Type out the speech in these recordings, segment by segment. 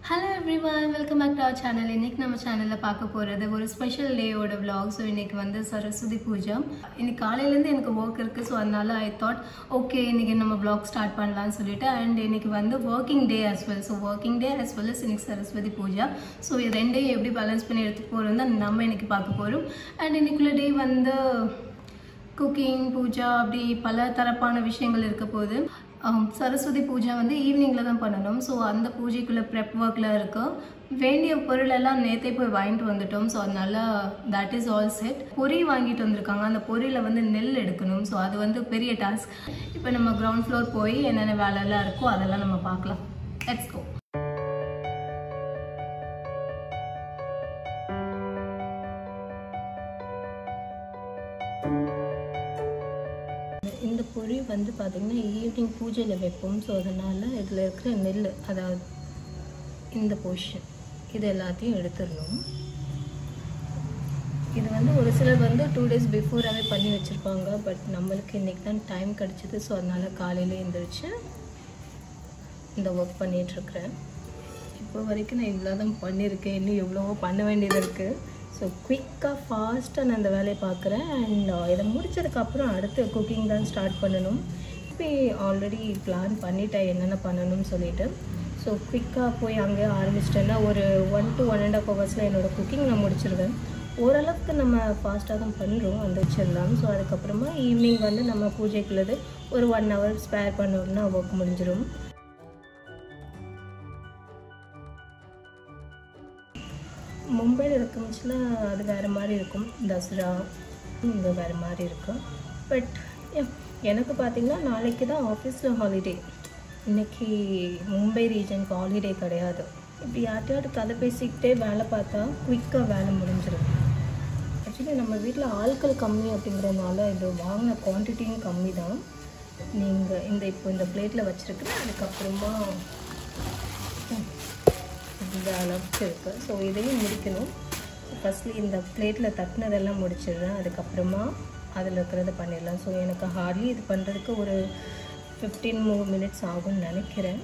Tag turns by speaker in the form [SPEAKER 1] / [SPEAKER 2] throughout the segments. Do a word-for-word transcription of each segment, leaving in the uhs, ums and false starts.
[SPEAKER 1] Hello everyone, welcome back to our channel. இன்னைக்கு நம்ம சேனல்ல பார்க்க போறது ஒரு ஸ்பெஷல் டேயோட vlog. So இன்னைக்கு வந்து சரஸ்வதி பூஜை. இன்னைக்கு காலையில இருந்து எனக்கு work இருக்கு. So அதனால I thought okay இன்னைக்கு நம்ம vlog start பண்ணலாம்னு சொல்லிட்டு and இன்னைக்கு வந்து working day as well. So working day as well as இன்னைக்கு சரஸ்வதி பூஜை. So இது ரெண்டையும் எப்படி பேலன்ஸ் பண்ணி எடுத்து போறோம்னா நம்ம இன்னைக்கு பார்க்க போறோம். And இன்னைக்குள்ள டே வந்து குக்கிங் பூஜா அப்படி பல தரப்பான விஷயங்கள் இருக்க போகுது. சரஸ்வதி பூஜை வந்து ஈவினிங்கில் தான் பண்ணணும். ஸோ அந்த பூஜைக்குள்ளே ப்ரெப் ஒர்க்கில் இருக்கும். வேண்டிய பொருள் எல்லாம் நேற்றே போய் வாங்கிட்டு வந்துட்டோம். ஸோ அதனால தட் இஸ் ஆல் செட். பொரி வாங்கிட்டு வந்திருக்காங்க. அந்த பொரியில் வந்து நெல் எடுக்கணும். ஸோ அது வந்து பெரிய டாஸ்க். இப்போ நம்ம கிரவுண்ட் ஃப்ளோர் போய் என்னென்ன வேலையெல்லாம் இருக்கோ அதெல்லாம் நம்ம பார்க்கலாம். Let's go. இந்த பொரி வந்து பார்த்திங்கன்னா ஈவினிங் பூஜையில் வைப்போம். ஸோ அதனால் இதில் இருக்கிற நெல், அதாவது இந்த போர்ஷன் இது எல்லாத்தையும் எடுத்துடணும். இது வந்து ஒரு சிலர் வந்து டூ டேஸ் பிஃபோராகவே பண்ணி வச்சுருப்பாங்க. பட் நம்மளுக்கு இன்றைக்கி தான் டைம் கிடச்சிது. ஸோ அதனால் காலையில் எழுந்திரிச்சு இந்த ஒர்க் பண்ணிகிட்ருக்கிறேன். இப்போ வரைக்கும் நான் இவ்வளோ தான் பண்ணியிருக்கேன். இன்னும் எவ்வளவோ பண்ண வேண்டியது இருக்குது. ஸோ குயிக்காக ஃபாஸ்ட்டாக நான் இந்த வேலையை பார்க்குறேன். அண்ட் இதை முடித்ததுக்கப்புறம் அடுத்து குக்கிங் தான் ஸ்டார்ட் பண்ணணும். இப்போ ஆல்ரெடி பிளான் பண்ணிட்டேன் என்னென்ன பண்ணணும்னு சொல்லிவிட்டு. ஸோ குயிக்காக போய் அங்கே ஆரம்பிச்சிட்டேன்னா ஒரு one to one and half ஹவர்ஸில் என்னோடய குக்கிங் நான் முடிச்சிருவேன். ஓரளவுக்கு நம்ம ஃபாஸ்ட்டாக தான் பண்ணுறோம் அந்த வச்சிடலாம். ஸோ அதுக்கப்புறமா ஈவினிங் வந்து நம்ம பூஜைக்குள்ளது ஒரு ஒன் ஹவர் ஸ்பேர் பண்ணோம்னா ஒர்க் முடிஞ்சிடும். மும்பையில் இருக்குச்சுன்னா அது வேறு மாதிரி இருக்கும். தசரா இங்கே வேறு மாதிரி இருக்கும். பட் எனக்கு பார்த்திங்கன்னா நாளைக்கு தான் ஆஃபீஸில் ஹாலிடே. இன்றைக்கி மும்பை ரீஜனுக்கு ஹாலிடே கிடையாது. இப்படி யார்ட்டையாவது கதை பேசிக்கிட்டே வேலை பார்த்தா குயிக்காக வேலை முடிஞ்சிடும். ஆக்சுவலி நம்ம வீட்டில் ஆட்கள் கம்மி அப்படிங்கிறதுனால இது வாங்கின குவான்டிட்டியும் கம்மி தான். நீங்கள் இந்த இப்போ இந்த பிளேட்டில் வச்சுருக்குறேன். அதுக்கப்புறமா இந்த அளவுக்கு இருக்குது. ஸோ இதையும் முடிக்கணும். ஃபஸ்ட்லி இந்த பிளேட்டில் தட்டினதெல்லாம் முடிச்சிடுறேன். அதுக்கப்புறமா அதில் இருக்கிறத பண்ணிடலாம். ஸோ எனக்கு ஹார்ட்லி இது பண்ணுறதுக்கு ஒரு ஃபிஃப்டீன் மூணு மினிட்ஸ் ஆகும்னு நினைக்கிறேன்.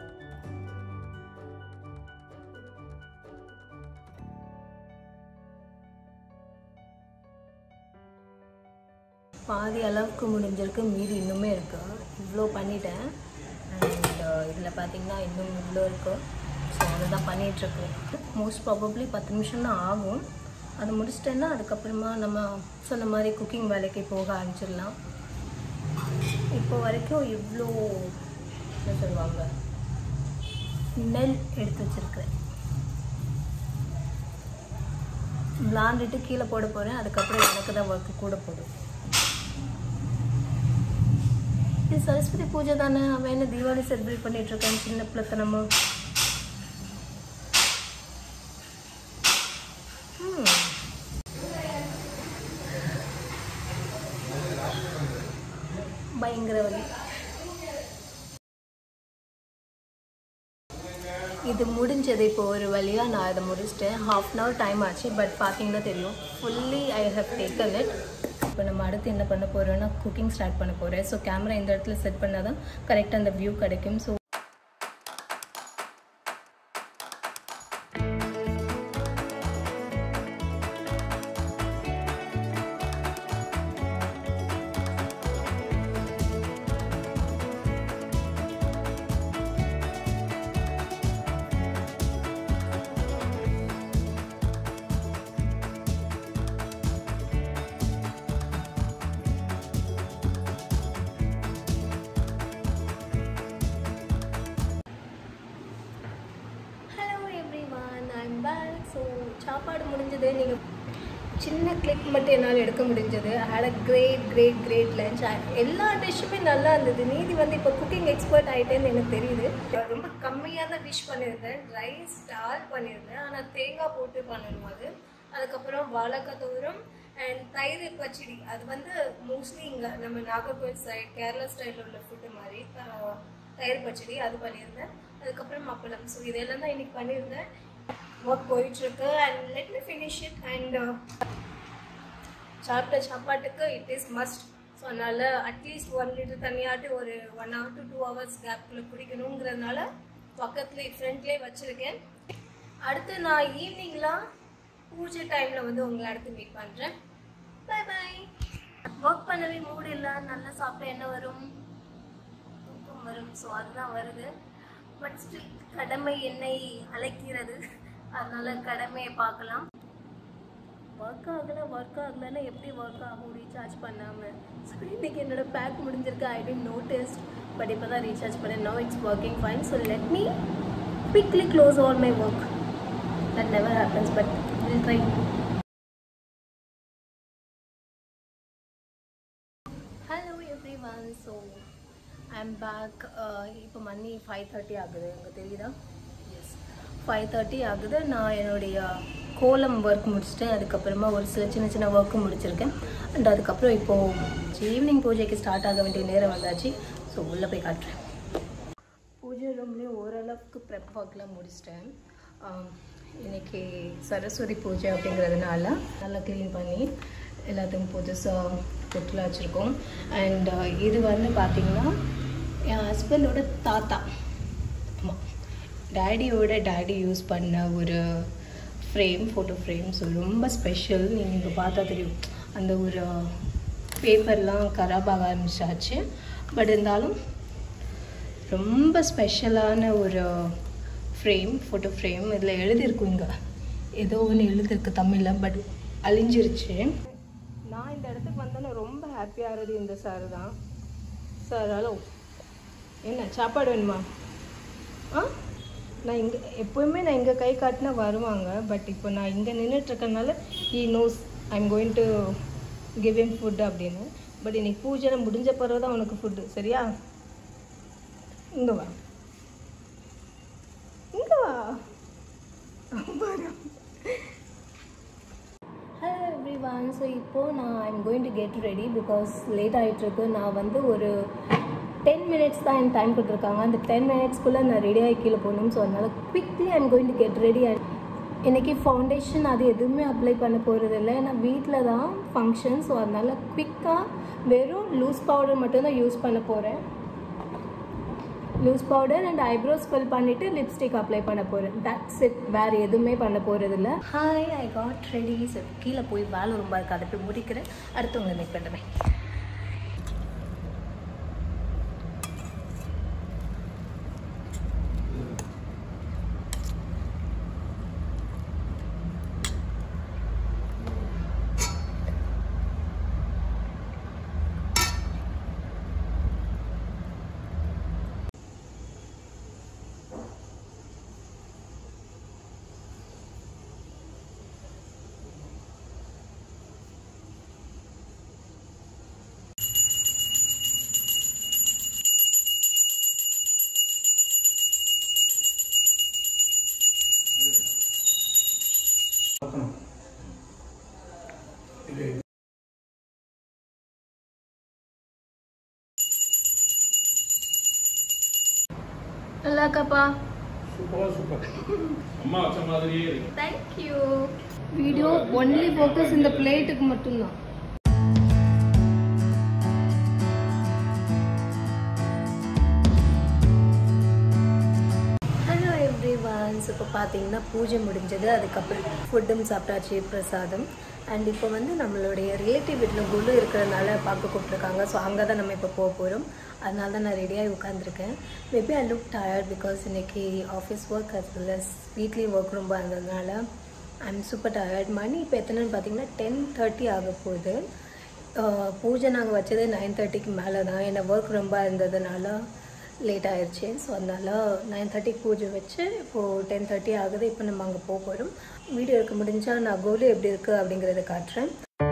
[SPEAKER 1] பாதி அளவுக்கு முடிஞ்சிருக்கு. மீதி இன்னுமே இருக்குது. இவ்வளோ பண்ணிட்டேன். அண்ட் இதில் பார்த்திங்கன்னா இன்னும் இவ்வளோ இருக்குது. ஸோ அதை தான் பண்ணிகிட்ருக்கேன். மோஸ்ட் ப்ராபப்ளி பத்து நிமிஷம் தான் ஆகும். அது முடிச்சிட்டேன்னா அதுக்கப்புறமா நம்ம சொன்ன மாதிரி குக்கிங் வேலைக்கு போக ஆரம்பிச்சிடலாம். இப்போ வரைக்கும் இவ்வளோ என்ன சொல்லுவாங்க நெல் எடுத்து வச்சுருக்கிறேன். விளாண்டுட்டு கீழே போட போகிறேன். அதுக்கப்புறம் எனக்கு தான் ஒர்க்கு கூட போடும். இது சரஸ்வதி பூஜை தானே. அவன் என்ன தீபாவளி செலிப்ரேட் பண்ணிகிட்ருக்கான் சின்ன பிள்ளைத்தனமா. பயங்கர வலி. இது முடிஞ்சது. இப்போ ஒரு வழியாக நான் இதை முடிச்சிட்டேன். ஹாஃப் அன் ஹவர் டைம் ஆச்சு. பட் பார்த்தீங்கன்னா தெரியும் fully I have taken it. இப்போ நம்ம அடுத்து என்ன பண்ண போகிறோன்னா குக்கிங் ஸ்டார்ட் பண்ண போகிறேன். ஸோ கேமரா இந்த இடத்துல செட் பண்ணால் தான் கரெக்டாக அந்த வியூ கிடைக்கும். ஸோ ஸோ சாப்பாடு முடிஞ்சது. நீங்கள் சின்ன கிளிப் மட்டும் என்னால் எடுக்க முடிஞ்சது. Had a great great great lunch. எல்லா டிஷ்ஷுமே நல்லா இருந்தது. நீதி வந்து இப்போ குக்கிங் எக்ஸ்பர்ட் ஆகிட்டேன்னு எனக்கு தெரியுது. ரொம்ப கம்மியாக தான் டிஷ் பண்ணியிருந்தேன். ரைஸ் டால் பண்ணியிருந்தேன். ஆனால் தேங்காய் போட்டு பண்ணணும் அது. அதுக்கப்புறம் வாழைக்காய் தோரம் அண்ட் தயிர் பச்சடி. அது வந்து மோஸ்ட்லி இங்கே நம்ம நாகர்கோவில் சைட் கேரளா ஸ்டைலில் உள்ள ஃபுட்டு மாதிரி தயிர் பச்சடி அது பண்ணியிருந்தேன். அதுக்கப்புறம் அப்பளம். ஸோ இதெல்லாம் தான் இன்றைக்கி பண்ணியிருந்தேன். ஒர்க் போயிட்டுருக்கு. And let me finish it. And சாப்பிட்ட சாப்பாட்டுக்கு இட் இஸ் மஸ்ட். ஸோ அதனால் அட்லீஸ்ட் ஒன் லிட்டர் தண்ணியாட்டு ஒரு one hour to two hours கேப்புக்குள்ளே குடிக்கணுங்கிறதுனால பக்கத்துலேயே ஃப்ரண்ட்லேயே வச்சுருக்கேன். அடுத்து நான் ஈவினிங்லாம் பூஜை டைமில் வந்து உங்களை அடுத்து மீட் பண்ணுறேன். By by. ஒர்க் பண்ணவே மூடு இல்லை, நல்லா சாப்பிட்டா என்ன வரும்? தூக்கம் வரும். ஸோ அதுதான் வருது. பட் ஸ்டில் கடமை என்னை அழைக்கிறது, அதனால கடமையை பார்க்கலாம். ஒர்க் ஆகலை ஒர்க் ஆகலைன்னா எப்படி ஒர்க் ஆகும் ரீசார்ஜ் பண்ணாமல்? ஸோ இன்றைக்கி என்னோட பேக் முடிஞ்சிருக்கு. ஐ டென்ட் நோட்டிஸ், பட் இப்போ தான் ரீசார்ஜ் பண்ணேன். No it's working fine. So let me quickly close all my work. That never happens, but we'll try. Hello everyone. So I'm back. இப்போ money five thirty ஆகுது. எனக்கு தெரியுதா? S, five thirty ஆகுது. நான் என்னுடைய கோலம் ஒர்க் முடிச்சுட்டேன். அதுக்கப்புறமா ஒரு சில சின்ன சின்ன ஒர்க்கு முடிச்சிருக்கேன். அண்ட் அதுக்கப்புறம் இப்போது ஈவினிங் பூஜைக்கு ஸ்டார்ட் ஆக வேண்டிய நேரம் வந்தாச்சு. ஸோ உள்ளே போய் காட்டுறேன். பூஜை ரூம்லேயும் ஓரளவுக்கு ப்ரெப் ஒர்க்லாம் முடிச்சிட்டேன். இன்றைக்கி சரஸ்வதி பூஜை அப்படிங்கிறதுனால நல்லா க்ளீன் பண்ணி எல்லாத்தையும் புதுசாக பொட்டில் வச்சுருக்கோம். அண்ட் இது வந்து பார்த்திங்கன்னா என் ஹஸ்பண்டோட தாத்தா, ஆமாம், டேடியோட டேடி யூஸ் பண்ண ஒரு ஃப்ரேம், ஃபோட்டோ ஃப்ரேம். ஸோ ரொம்ப ஸ்பெஷல். நீங்கள் இங்கே பார்த்தா தெரியும், அந்த ஒரு பேப்பர்லாம் கராபாக ஆரம்பிச்சாச்சு. பட் இருந்தாலும் ரொம்ப ஸ்பெஷலான ஒரு ஃப்ரேம், ஃபோட்டோ ஃப்ரேம். இதில் எழுதியிருக்கும், இங்கே ஏதோ ஒன்று எழுதியிருக்கு தமிழில், பட் அழிஞ்சிருச்சு. நான் இந்த இடத்துக்கு வந்தோன்னே ரொம்ப ஹாப்பியாகிறது இந்த சார் தான். சார் ஹலோ, என்ன சாப்பாடு வேணுமா? ஆ, நான் இங்கே எப்போயுமே நான் இங்கே கை காட்டினா வருவாங்க. பட் இப்போ நான் இங்கே நின்றுட்டுருக்கனால he knows I am going to give him food அப்படின்னு. பட் இன்னைக்கு பூஜை முடிஞ்ச பிறகு தான் உனக்கு ஃபுட்டு, சரியா? இங்கே வா, இங்கே வா. Hello every one. ஸோ இப்போது நான் I am going to get ready because late ஆகிட்டுருக்கு. நான் வந்து ஒரு டென் மினிட்ஸ் தான் என் டைம் கொடுத்துருக்காங்க. அந்த டென் மினிட்ஸ்க்குள்ளே நான் ரெடியாகி கீழே போகணும். ஸோ அதனால் quickly I am going to get ready. இன்றைக்கி ஃபவுண்டேஷன் அது எதுவுமே அப்ளை பண்ண போகிறது இல்லை, ஏன்னா வீட்டில் தான் ஃபங்க்ஷன். ஸோ அதனால் குவிக்காக வெறும் லூஸ் பவுடர் மட்டும்தான் யூஸ் பண்ண போகிறேன். Loose powder and eyebrows fill பண்ணிவிட்டு லிப்ஸ்டிக் அப்ளை பண்ண போகிறேன். That's it. வேறு எதுவுமே பண்ண போகிறது இல்லை. Hi, I got ready. So கீழே போய் வேலை ரொம்ப இருக்குது, அதை போய் முடிக்கிறேன். அடுத்து உங்களை மேக் பண்ணுறேன். நல்லா இருக்காப்பா?
[SPEAKER 2] சூப்பரா சூப்பர். அம்மா வச்ச மாதிரியே இருக்கு.
[SPEAKER 1] Thank you. Video only focus இந்த பிளேட்டுக்கு மட்டும்தான். Hello every ones. இப்போ பார்த்தீங்கன்னா பூஜை முடிஞ்சது. அதுக்கப்புறம் ஃபுட்டும் சாப்பிட்டாச்சு, பிரசாதம். அண்ட் இப்போ வந்து நம்மளுடைய ரிலேட்டிவ் வீட்டில் குழு இருக்கிறதுனால பார்க்க கூப்பிட்ருக்காங்க. ஸோ அங்கே தான் நம்ம இப்போ போக போகிறோம். அதனால தான் நான் ரெடியாகி உட்காந்துருக்கேன். Maybe I look tired because இன்றைக்கி office work as well as weekly work ரொம்ப இருந்ததுனால ஐ எம் சூப்பர் டயர்ட். மணி இப்போ எத்தனைன்னு பார்த்தீங்கன்னா டென் தேர்ட்டி ஆக போகுது. பூஜை நாங்கள் வச்சது நைன் தேர்ட்டிக்கு மேலே தான். என்ன ஒர்க் ரொம்ப இருந்ததுனால லேட் ஆயிடுச்சு. ஸோ அதனால் நைன் தேர்ட்டிக்கு பூஜை வச்சு இப்போது டென் தேர்ட்டி ஆகுது. இப்போ நம்ம அங்கே போக போகிறோம். வீடியோ எடுக்க முடிஞ்சால் நான் கோலு எப்படி இருக்குது அப்படிங்கிறத காட்டுறேன்.